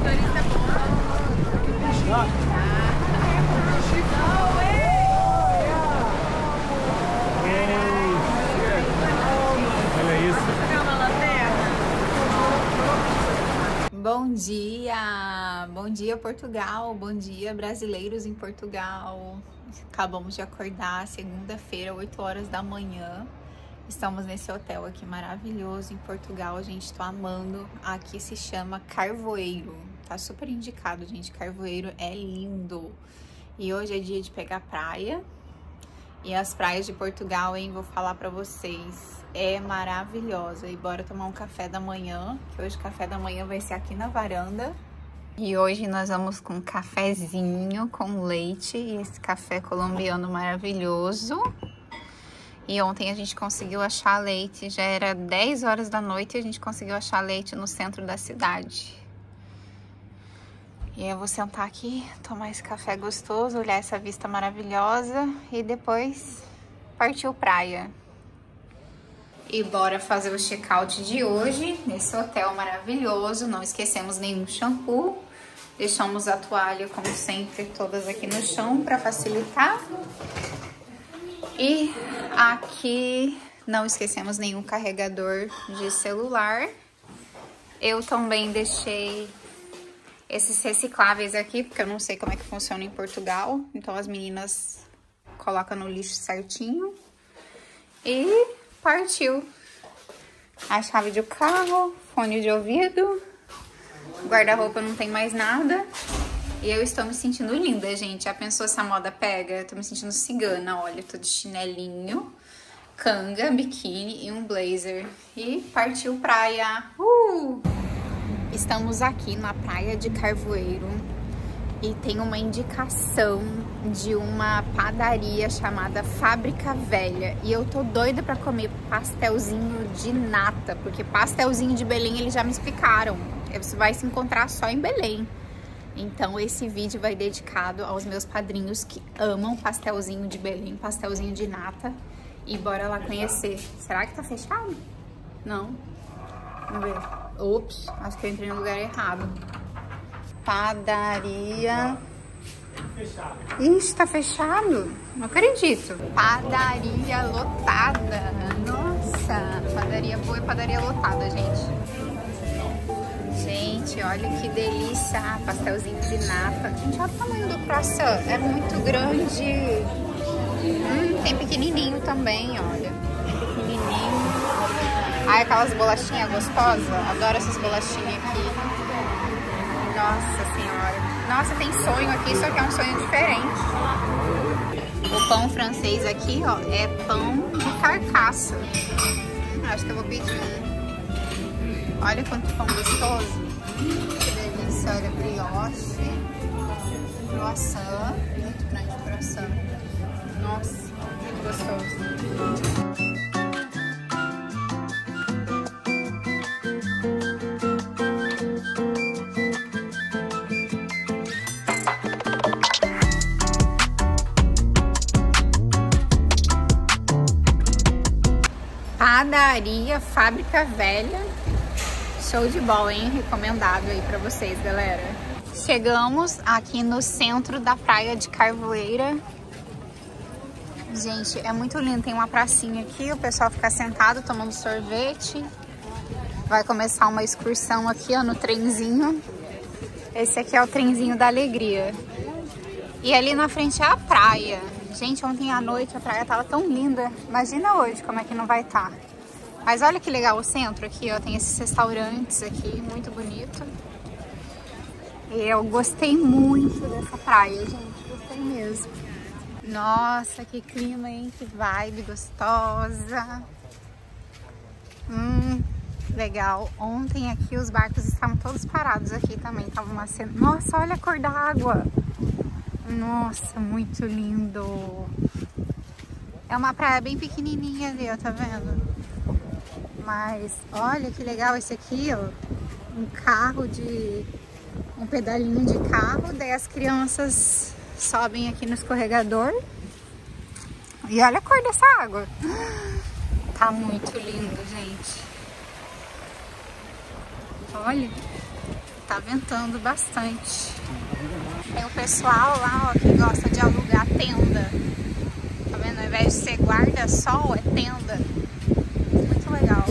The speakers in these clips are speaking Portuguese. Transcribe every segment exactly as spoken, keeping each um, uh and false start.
motorista bom. Bom dia, bom dia Portugal, bom dia brasileiros em Portugal. Acabamos de acordar, segunda-feira, oito horas da manhã. Estamos nesse hotel aqui maravilhoso em Portugal, gente, tô amando. Aqui se chama Carvoeiro, tá super indicado, gente, Carvoeiro é lindo. E hoje é dia de pegar praia. E as praias de Portugal, hein, vou falar pra vocês, é maravilhosa. E bora tomar um café da manhã, que hoje o café da manhã vai ser aqui na varanda. E hoje nós vamos com um cafezinho com leite, e esse café colombiano maravilhoso. E ontem a gente conseguiu achar leite, já era dez horas da noite e a gente conseguiu achar leite no centro da cidade. E eu vou sentar aqui, tomar esse café gostoso, olhar essa vista maravilhosa e depois partiu praia. E bora fazer o check-out de hoje nesse hotel maravilhoso. Não esquecemos nenhum shampoo. Deixamos a toalha, como sempre, todas aqui no chão para facilitar. E aqui não esquecemos nenhum carregador de celular. Eu também deixei esses recicláveis aqui, porque eu não sei como é que funciona em Portugal. Então as meninas colocam no lixo certinho. E partiu. A chave do carro, fone de ouvido, guarda-roupa não tem mais nada. E eu estou me sentindo linda, gente. Já pensou se a moda pega? Eu tô me sentindo cigana, olha. Tô de chinelinho, canga, biquíni e um blazer. E partiu praia. Uh! Estamos aqui na praia de Carvoeiro e tem uma indicação de uma padaria chamada Fábrica Velha. E eu tô doida pra comer pastelzinho de nata, porque pastelzinho de Belém eles já me explicaram. Você vai se encontrar só em Belém. Então esse vídeo vai dedicado aos meus padrinhos que amam pastelzinho de Belém, pastelzinho de nata. E bora lá conhecer. Será que tá fechado? Não. Vamos ver. Ops, acho que eu entrei no lugar errado. Padaria. Ixi, tá fechado? Não acredito. Padaria lotada. Nossa, padaria boa e padaria lotada, gente. Gente, olha que delícia. Ah, pastelzinho de nata. Gente, olha o tamanho do croissant. É muito grande. Hum, tem pequenininho também, olha. Tem pequenininho. Ai, aquelas bolachinhas gostosas. Adoro essas bolachinhas aqui. Nossa senhora. Nossa, tem sonho aqui, só que é um sonho diferente. O pão francês aqui, ó, é pão de carcaça. Hum, acho que eu vou pedir um. Olha quanto pão gostoso. Que delícia, olha, brioche. Croissant. Muito grande o croissant. Nossa, muito gostoso. Padaria Fábrica Velha, show de bola, hein? Recomendado aí pra vocês, galera. Chegamos aqui no centro da praia de Carvoeira. Gente, é muito lindo, tem uma pracinha aqui, o pessoal fica sentado tomando sorvete. Vai começar uma excursão aqui, ó, no trenzinho. Esse aqui é o trenzinho da alegria. E ali na frente é a praia. Gente, ontem à noite a praia tava tão linda. Imagina hoje como é que não vai estar. Mas olha que legal o centro aqui, ó. Tem esses restaurantes aqui, muito bonito. E eu gostei muito dessa praia, gente. Gostei mesmo. Nossa, que clima, hein? Que vibe gostosa. Hum, legal. Ontem aqui os barcos estavam todos parados aqui também. Tava uma cena... Nossa, olha a cor da água. Nossa, muito lindo. É uma praia bem pequenininha ali, ó, tá vendo? Mas olha que legal esse aqui, ó. Um carro de... Um pedalinho de carro. Daí as crianças sobem aqui no escorregador. E olha a cor dessa água. Tá muito lindo, gente. Olha. tá ventando bastante. Tem o pessoal lá, ó, que gosta de alugar tenda. Tá vendo? Ao invés de ser guarda-sol, é tenda. Muito legal.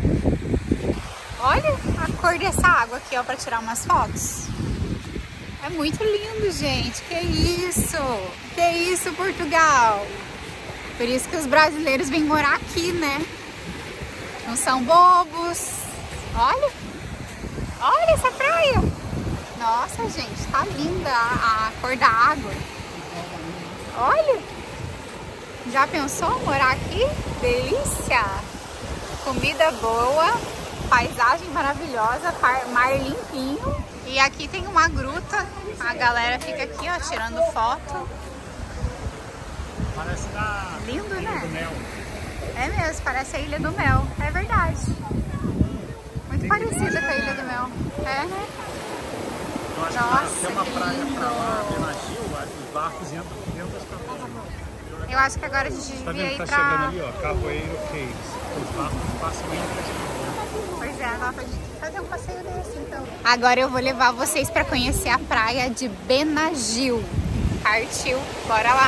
Olha a cor dessa água aqui, ó, pra tirar umas fotos. É muito lindo, gente. Que isso? Que isso, Portugal? Por isso que os brasileiros vêm morar aqui, né? Não são bobos. Olha. Olha essa praia. Nossa, gente, tá linda a, a cor da água. Olha. Já pensou morar aqui? Delícia. Comida boa. Paisagem maravilhosa. Mar limpinho. E aqui tem uma gruta. A galera fica aqui, ó, tirando foto. Parece da Lindo, Ilha né? do Mel. É mesmo, parece a Ilha do Mel. É verdade. Muito Tem parecida que- com a Ilha do Mel. É, né? Eu acho Nossa, que tem uma que praia lindo. pra lá, Benagil, os barcos entram dentro das cavernas. Eu acho que agora a gente Tá devia vendo? ir Tá chegando pra... ali, ó, Cavoeiro Caves. Os barcos passam entre as cavernas. Pois é, dá pra gente fazer um passeio desse, então. Agora eu vou levar vocês pra conhecer a praia de Benagil. Partiu, bora lá.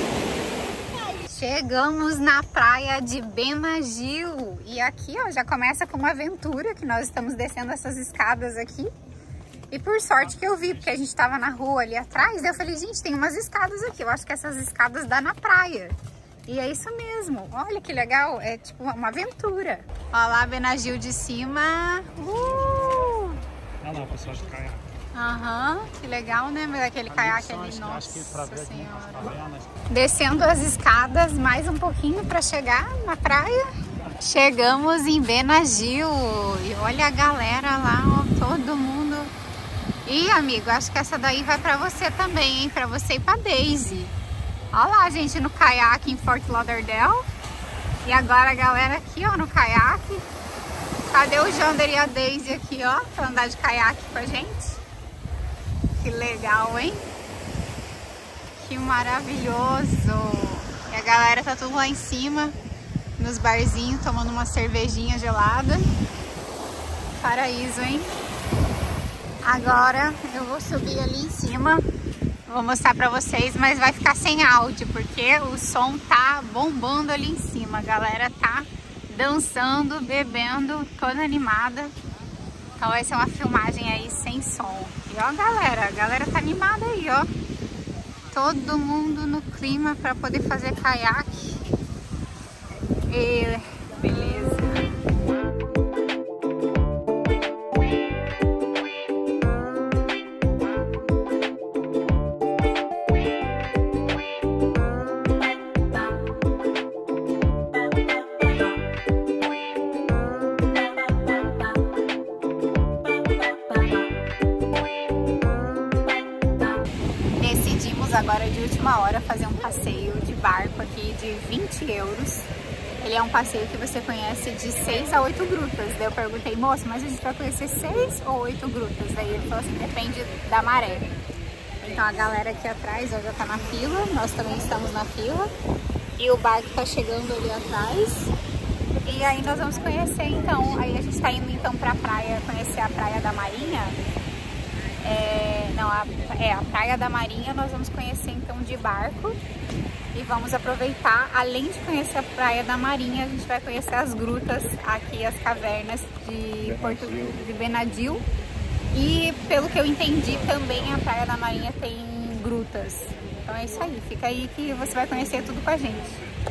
Chegamos na praia de Benagil. E aqui, ó, já começa com uma aventura, que nós estamos descendo essas escadas aqui. E por sorte que eu vi, porque a gente tava na rua ali atrás, daí eu falei, gente, tem umas escadas aqui. Eu acho que essas escadas dá na praia. E é isso mesmo. Olha que legal. É tipo uma aventura. Olha lá, Benagil de cima. Uh! Olha lá, o pessoal de caiaque. Aham, que legal, né? Mas aquele caiaque ali, Acho- nossa acho que pra ver aqui senhora. nas cavernas. Descendo as escadas mais um pouquinho para chegar na praia. Chegamos em Benagil. E olha a galera lá, ó, todo mundo. E, amigo, acho que essa daí vai para você também, hein? Para você e para Daisy. Olha lá a gente no caiaque em Fort Lauderdale. E agora a galera aqui, ó, no caiaque. Cadê o Jander e a Daisy aqui, ó, para andar de caiaque com a gente? Que legal, hein? Que maravilhoso! E a galera tá tudo lá em cima, nos barzinhos, tomando uma cervejinha gelada. Paraíso, hein? Agora eu vou subir ali em cima, vou mostrar pra vocês, mas vai ficar sem áudio, porque o som tá bombando ali em cima. A galera tá dançando, bebendo, toda animada. Então vai ser uma filmagem aí sem som. E ó, galera, a galera tá animada aí, ó. Todo mundo no clima para poder fazer caiaque. E beleza. Agora de última hora fazer um passeio de barco aqui de vinte euros. Ele é um passeio que você conhece de seis a oito grutas. Daí eu perguntei, moço, mas a gente vai conhecer seis ou oito grutas? Daí ele falou assim, depende da maré. Então a galera aqui atrás ó, já tá na fila, nós também estamos na fila. E o barco tá chegando ali atrás. E aí nós vamos conhecer então, aí a gente tá indo então pra praia, conhecer a Praia da Marinha. É, não, a, é a Praia da Marinha nós vamos conhecer então de barco e vamos aproveitar, além de conhecer a Praia da Marinha, a gente vai conhecer as grutas aqui, as cavernas de, Porto, de Benagil. E pelo que eu entendi também a Praia da Marinha tem grutas. Então é isso aí, fica aí que você vai conhecer tudo com a gente.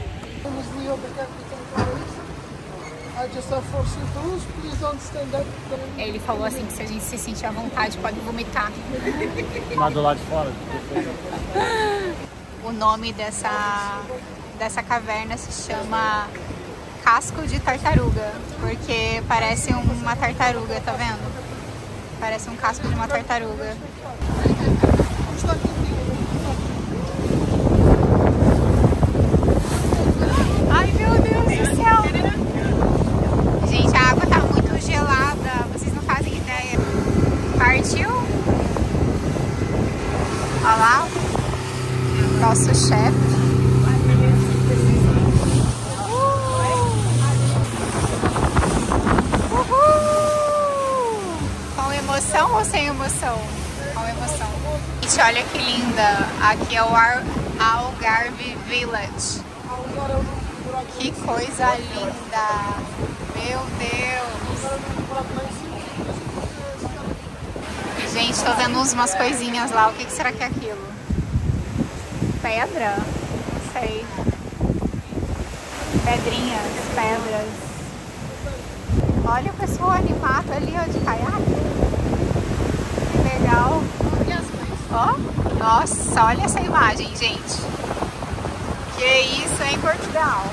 Ele falou assim que se a gente se sentir à vontade pode vomitar. Lá do lado de fora. O nome dessa, dessa caverna se chama Casco de Tartaruga, porque parece uma tartaruga, tá vendo? Parece um casco de uma tartaruga. Ai, meu Deus do céu! Gente, a água tá muito gelada, vocês não fazem ideia. Partiu? Olha lá, nosso chefe. Uhul! Com emoção ou sem emoção? Com emoção. Gente, olha que linda. Aqui é o Ar Algarve Village. Que coisa linda. Meu Deus. Gente, tô vendo umas coisinhas lá. O que, que será que é aquilo? Pedra? Não sei. Pedrinhas, pedras. Olha o pessoal animado ali, ó, de caiaque. Que legal. Ó, nossa, olha essa imagem, gente. Que isso é em Portugal.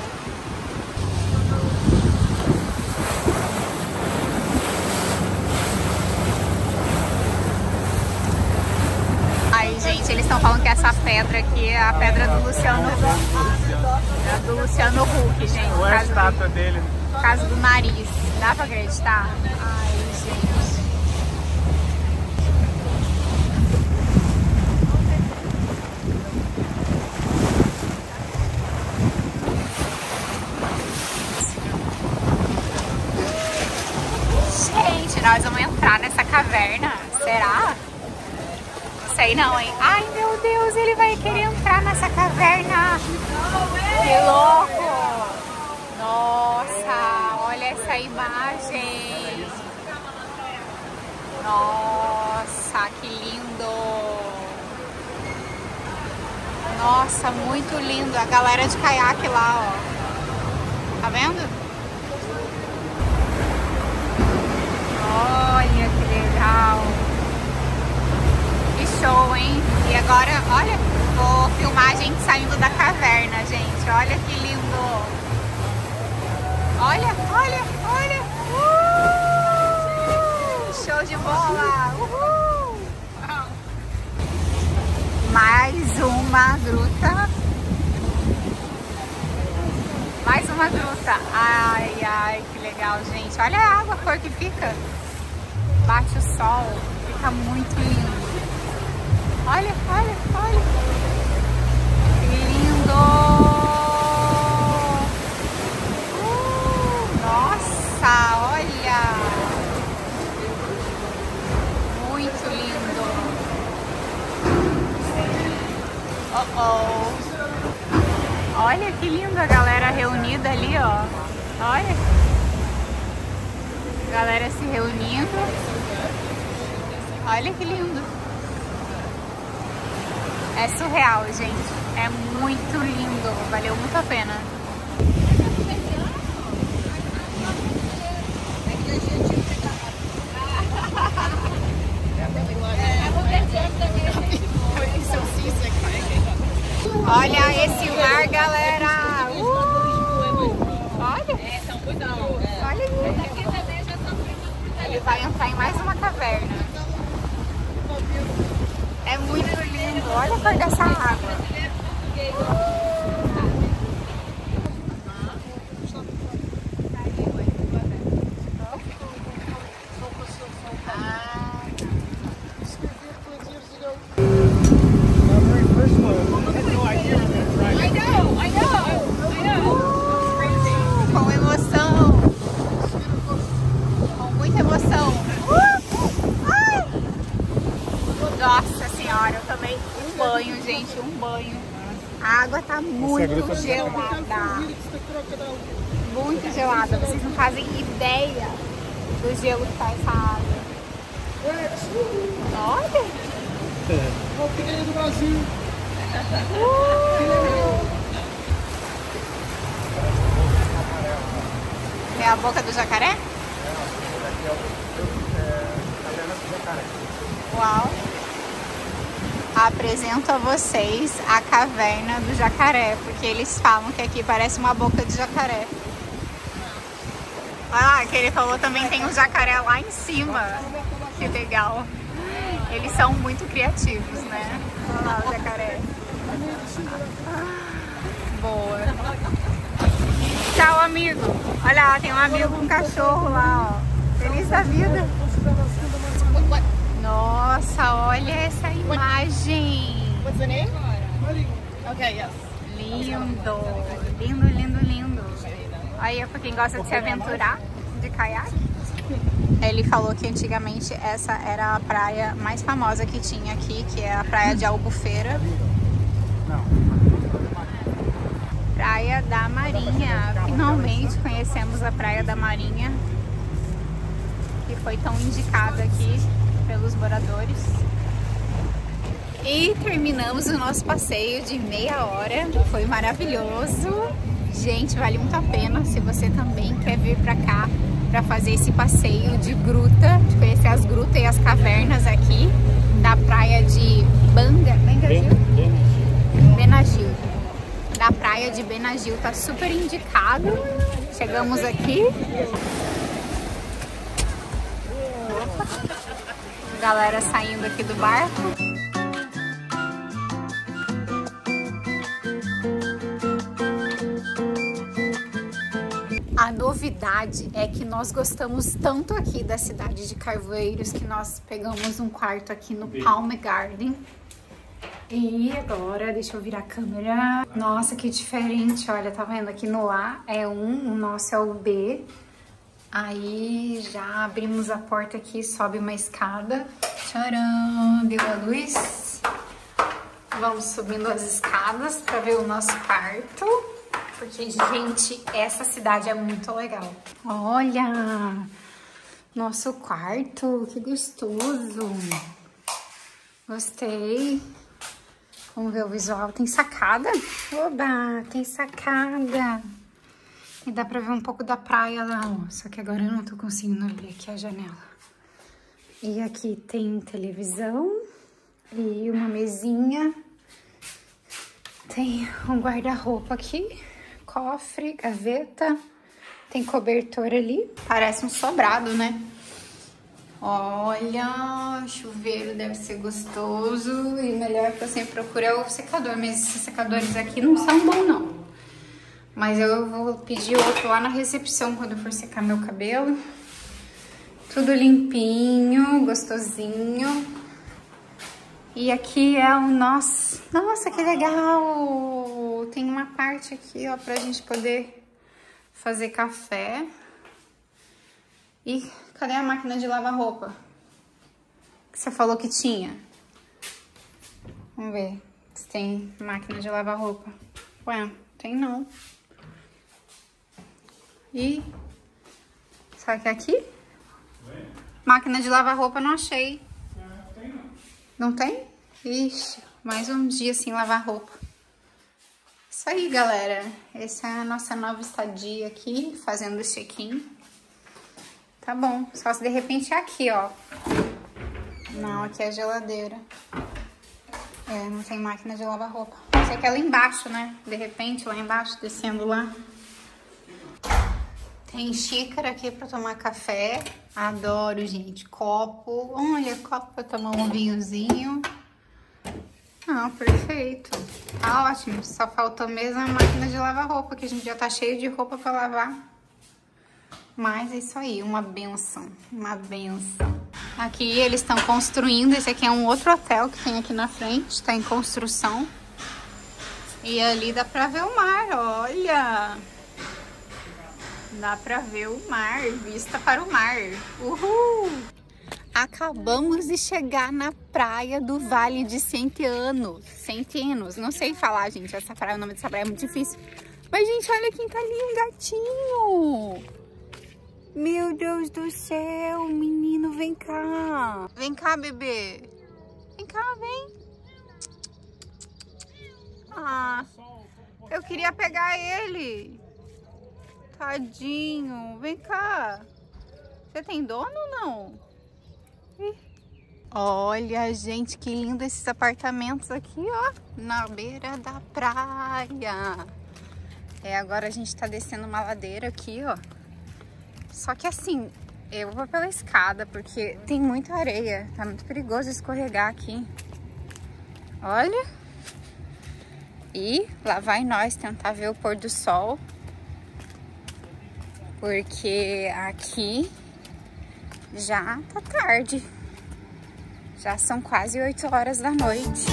Aí, gente, eles estão falando que essa pedra aqui é a pedra do Luciano Huck. É do Luciano Huck, gente. Ou é a estátua dele? Por causa do nariz. Dá pra acreditar? Ai, gente. Gente, nós vamos entrar nessa caverna. Será? Sei não, hein? Ai, meu Deus, ele vai querer entrar nessa caverna. Que louco! Nossa, olha essa imagem. Nossa, que lindo. Nossa, muito lindo. A galera de caiaque lá, ó. Tá vendo? Olha que legal. Que show, hein? E agora, olha, vou filmar a gente saindo da caverna, gente. Olha que lindo. Olha, olha, olha. Uh! Show de bola. Uhul. Mais uma gruta. Mais uma gruta. Ai, ai, que legal, gente. Olha a água, a cor que fica. Bate o sol. Fica muito lindo. Olha, olha, olha. Que lindo. Uh, nossa, olha. Muito lindo. Oh, oh. Olha que lindo a galera reunida ali, ó. Olha. A galera se reunindo. Olha que lindo. É surreal, gente. É muito lindo. Valeu muito a pena. Olha esse mar, galera. Uh! Olha. Olha aqui. Ele vai entrar em mais uma caverna. É muito lindo. Olha a cor dessa água. Com emoção. Com muita emoção. Nossa senhora, eu tomei um banho, gente, um banho. A água tá muito gelada. Muito gelada. Vocês não fazem ideia do gelo que tá essa água. Olha! Alpineira do Brasil. Uh! É a boca do jacaré? Uau! Apresento a vocês a caverna do jacaré, porque eles falam que aqui parece uma boca de jacaré. Ah, que ele falou também tem um jacaré lá em cima. Que legal. Eles são muito criativos, né? Olha lá o jacaré. Boa. Tchau, amigo. Olha lá, tem um amigo com um cachorro lá, ó. Feliz da vida. Nossa, olha essa imagem. What's the name? Okay, yes. Lindo, lindo, lindo, lindo. Aí é pra quem gosta de se aventurar de caiaque. Ele falou que antigamente essa era a praia mais famosa que tinha aqui, que é a praia de Albufeira. Praia da Marinha. Finalmente conhecemos a Praia da Marinha, que foi tão indicada aqui pelos moradores. E terminamos o nosso passeio de meia hora. Foi maravilhoso. Gente, vale muito a pena se você também quer vir pra cá para fazer esse passeio de gruta, de conhecer as grutas e as cavernas aqui da praia de Banga, Benagil? Benagil. Da praia de Benagil, tá super indicado. Chegamos aqui. Galera saindo aqui do barco. A novidade é que nós gostamos tanto aqui da cidade de Carvoeiros que nós pegamos um quarto aqui no Palm Garden. E agora, deixa eu virar a câmera. Nossa, que diferente, olha, tá vendo? Aqui no A é um, o nosso é o B. Aí já abrimos a porta aqui, sobe uma escada. Tcharam, deu a luz. Vamos subindo as escadas pra ver o nosso quarto. Porque, gente, essa cidade é muito legal. Olha, nosso quarto, que gostoso. Gostei. Vamos ver o visual. Tem sacada? Oba, tem sacada. E dá pra ver um pouco da praia lá, ó. Só que agora eu não tô conseguindo ver aqui a janela. E aqui tem televisão e uma mesinha. Tem um guarda-roupa aqui. Cofre, gaveta, tem cobertor ali, parece um sobrado, né? Olha, chuveiro deve ser gostoso e melhor que eu sempre procuro é o secador, mas esses secadores aqui não são bons não. Mas eu vou pedir outro lá na recepção quando eu for secar meu cabelo. Tudo limpinho, gostosinho. E aqui é o nosso... Nossa, que legal! Tem uma parte aqui, ó, pra gente poder fazer café. E cadê a máquina de lavar roupa? Que você falou que tinha. Vamos ver se tem máquina de lavar roupa. Ué, tem não. E... Será que é aqui? Máquina de lavar roupa não achei. Não tem? Ixi, mais um dia sem lavar roupa. Isso aí, galera. Essa é a nossa nova estadia aqui, fazendo o check-in. Tá bom. Só se de repente é aqui, ó. Não, aqui é a geladeira. É, não tem máquina de lavar roupa. Isso aqui é lá embaixo, né? De repente, lá embaixo, descendo lá. Tem xícara aqui pra tomar café. Adoro, gente. Copo. Olha, copo pra tomar um vinhozinho. Ah, perfeito. Tá ótimo. Só faltou mesmo a máquina de lavar roupa, que a gente já tá cheio de roupa pra lavar. Mas é isso aí, uma benção. Uma benção. Aqui eles estão construindo. Esse aqui é um outro hotel que tem aqui na frente. Tá em construção. E ali dá pra ver o mar, olha. Dá pra ver o mar, vista para o mar. Uhul! Acabamos de chegar na praia do Vale de Centenos. Centenos, não sei falar, gente. Essa praia, o nome dessa praia é muito difícil. Mas, gente, olha quem tá ali, um gatinho. Meu Deus do céu, menino, vem cá. Vem cá, bebê. Vem cá, vem. Ah, eu queria pegar ele. Tadinho, vem cá. Você tem dono ou não? Ih. Olha, gente, que lindo esses apartamentos aqui, ó. Na beira da praia. É, agora a gente tá descendo uma ladeira aqui, ó. Só que assim, eu vou pela escada porque tem muita areia. Tá muito perigoso escorregar aqui. Olha. E lá vai nós tentar ver o pôr do sol. Porque aqui já tá tarde. Já são quase oito horas da noite.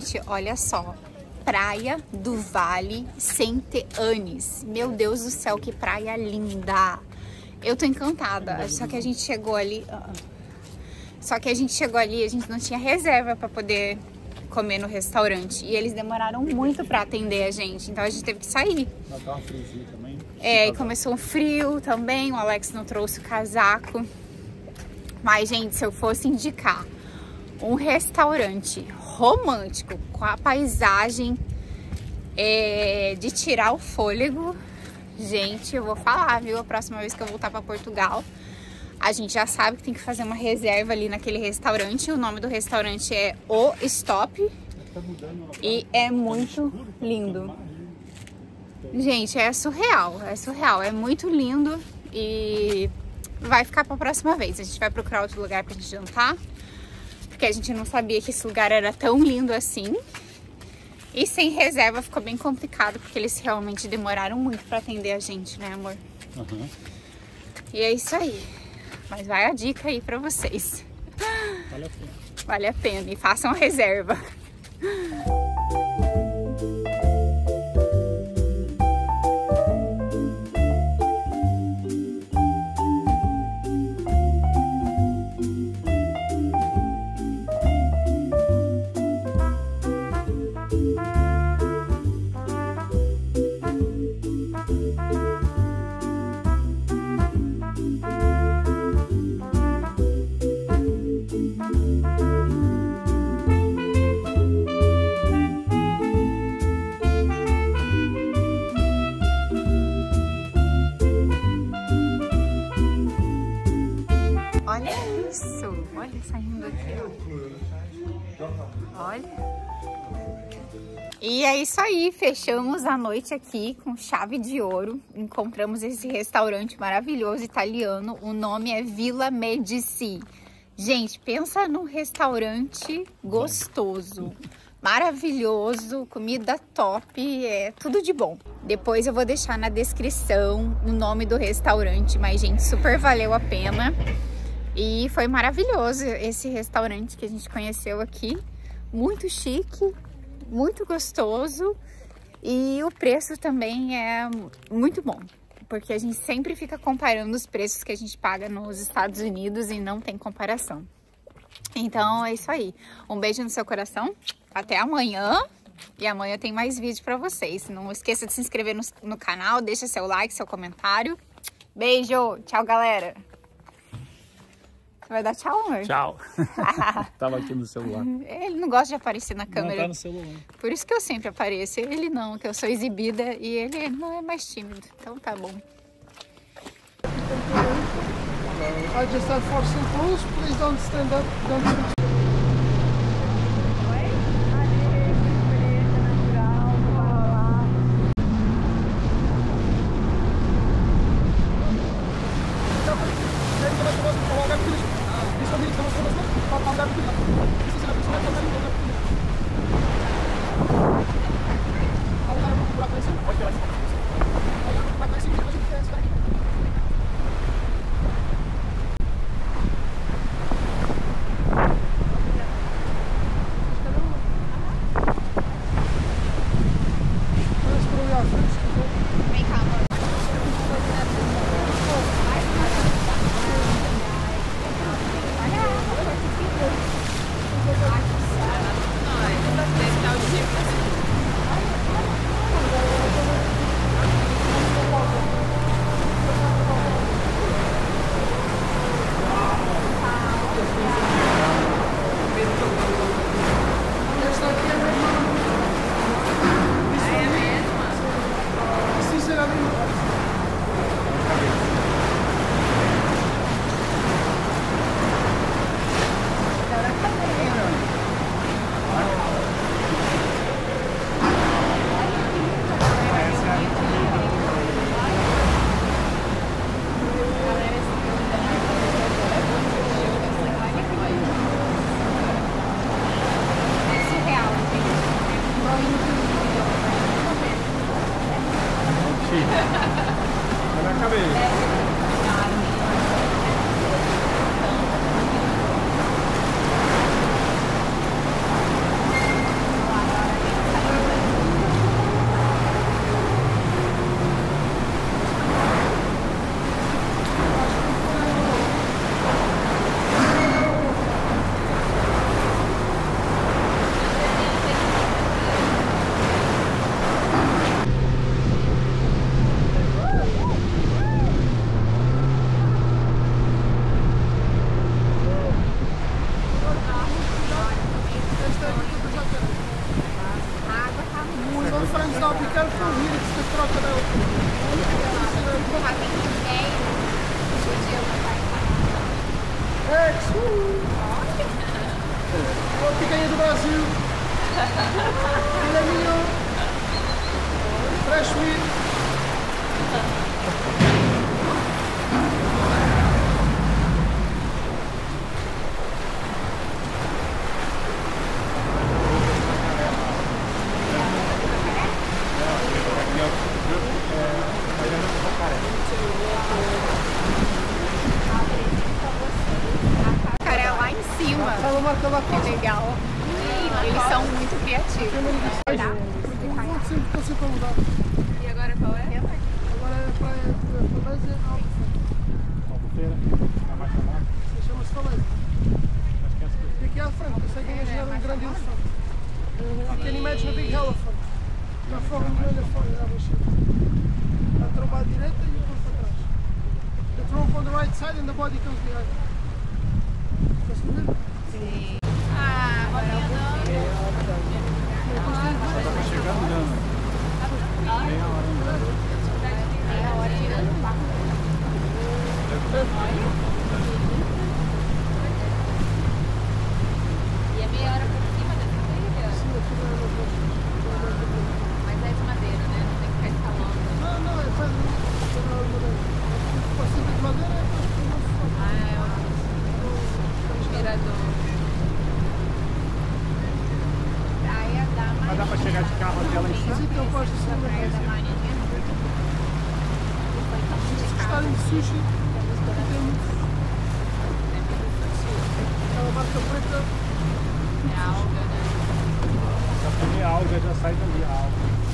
Gente, olha só. Praia do Vale Sente Anis. Meu Deus do céu, que praia linda. Eu tô encantada. Só que a gente chegou ali... Só que a gente chegou ali, a gente não tinha reserva pra poder comer no restaurante. E eles demoraram muito pra atender a gente. Então a gente teve que sair. Tava um friozinho também. É, e começou um frio também. O Alex não trouxe o casaco. Mas, gente, se eu fosse indicar um restaurante romântico com a paisagem é, de tirar o fôlego, gente, eu vou falar, viu? A próxima vez que eu voltar pra Portugal, a gente já sabe que tem que fazer uma reserva ali naquele restaurante. O nome do restaurante é O Stop e é muito lindo. Gente, é surreal, é surreal, é muito lindo e vai ficar pra próxima vez. A gente vai procurar outro lugar pra gente jantar, porque a gente não sabia que esse lugar era tão lindo assim. E sem reserva ficou bem complicado, porque eles realmente demoraram muito pra atender a gente, né, amor? Uhum. E é isso aí. Mas vai a dica aí pra vocês. Vale a pena. Vale a pena. E façam a reserva. Olha isso, olha saindo aqui, ó. Olha. E é isso aí, fechamos a noite aqui com chave de ouro. Encontramos esse restaurante maravilhoso italiano, o nome é Villa Medici. Gente, pensa num restaurante gostoso, maravilhoso, comida top, é tudo de bom. Depois eu vou deixar na descrição o nome do restaurante, mas gente, super valeu a pena. E foi maravilhoso esse restaurante que a gente conheceu aqui, muito chique, muito gostoso e o preço também é muito bom, porque a gente sempre fica comparando os preços que a gente paga nos Estados Unidos e não tem comparação. Então é isso aí, um beijo no seu coração, até amanhã e amanhã tem mais vídeo pra vocês. Não esqueça de se inscrever no, no canal, deixa seu like, seu comentário. Beijo, tchau galera! Vai dar tchau, amor? Tchau. Tava aqui no celular. Ele não gosta de aparecer na câmera. Não, tá no celular. Por isso que eu sempre apareço. Ele não, que eu sou exibida e ele não é mais tímido. Então tá bom. I just have four rules. Please don't stand up. Don't... Vem cá, amor. Ex! Uh! Uma picanha do Brasil! Filé mignon! Fresh meat! Fala marca lá, que legal. Eles são muito criativos. Vou sempre, estou sempre a mudar. E agora qual é? Agora é a praia de Falésia, Albufeira. Albufeira, é mais famosa. Chama-se Falésia. Acho que é essa coisa. E aqui à frente, conseguem imaginar um grande elefante. You can imagine a big elephant. Na forma de um elefante, à baixinha. A tromba à direita e o corpo para trás. The tromp on the right side and the body comes behind. Estás a ver? Sim. Ah, Tá chegando andando. Meia hora andando. meia hora andando. E é meia hora por cima dessa trilha? Sim, aqui não é uma Mas é de madeira, né? Não tem que ficar escalando. Não, não, é faz uma de madeira é Ah, é um mirador. Praia da Marinha. Mas dá pra chegar de carro até lá em cima? Sim, então pode ser uma Praia da Marinha. Se gostarem de sushi, aqui tem muito. Aquela marca preta. É alga, né? Já comer alga, já sai dali a alga.